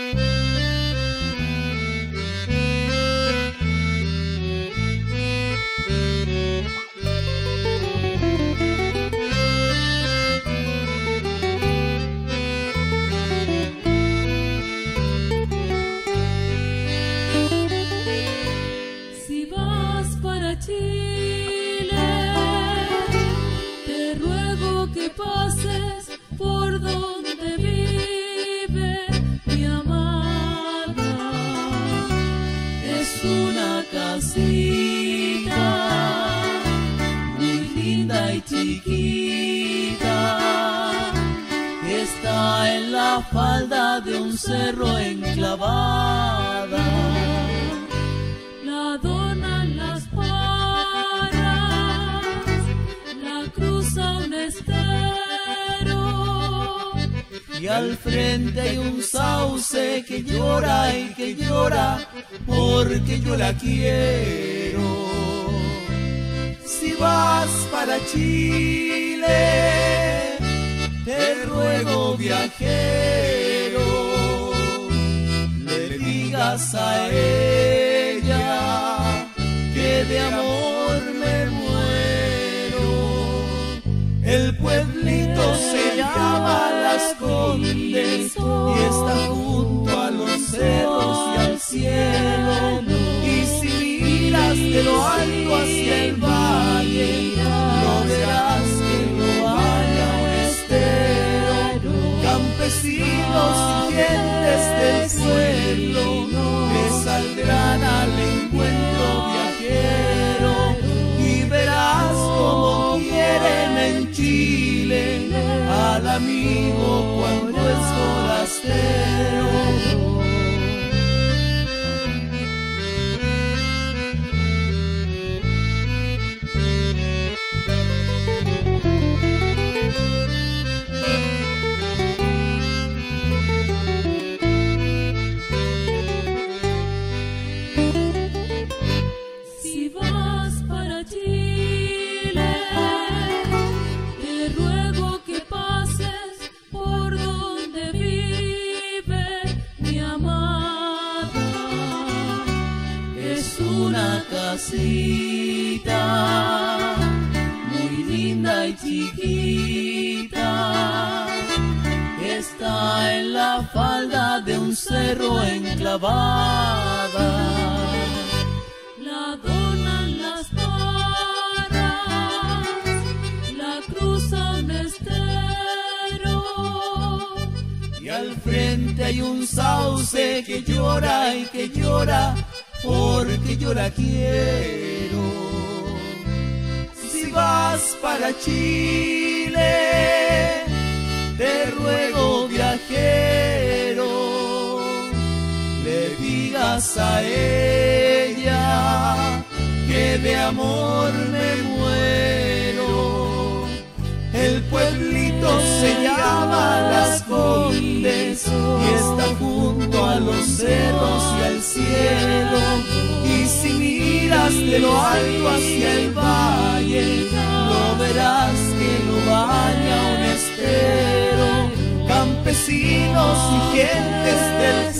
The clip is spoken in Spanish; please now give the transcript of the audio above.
Chile, te ruego que pases por donde vive mi amada. Es una casita muy linda y chiquita, está en la falda de un cerro enclavada. La adornan las un estero, y al frente hay un sauce que llora y que llora porque yo la quiero. Si vas para Chile, te ruego, viajero, le digas a ella que de amor me muero. El pueblito se llama Las Condes y está junto a los cerros y al cielo. Y si miras de lo alto hacia el valle, no verás que no haya un estero. Campesinos y gentes del pueblo te saldrán al encuentro, viajero, y verás como quieren en Chile al amigo cuando es forastero. Si vas para Chile, te ruego que pases por donde vive mi amada. Es una casita muy linda y chiquita, está en la falda de un cerro enclavada. La adornan las parras, la cruza un estero, y al frente hay un sauce que llora y que llora porque yo la quiero. Si vas para Chile, te ruego, viajero, le digas a ella que de amor me muero. El pueblito se llama Las Condes y está junto a los cerros y al cielo. Y si miras de lo alto hacia el valle, no verás que lo baña un estero. Campesinos y gentes del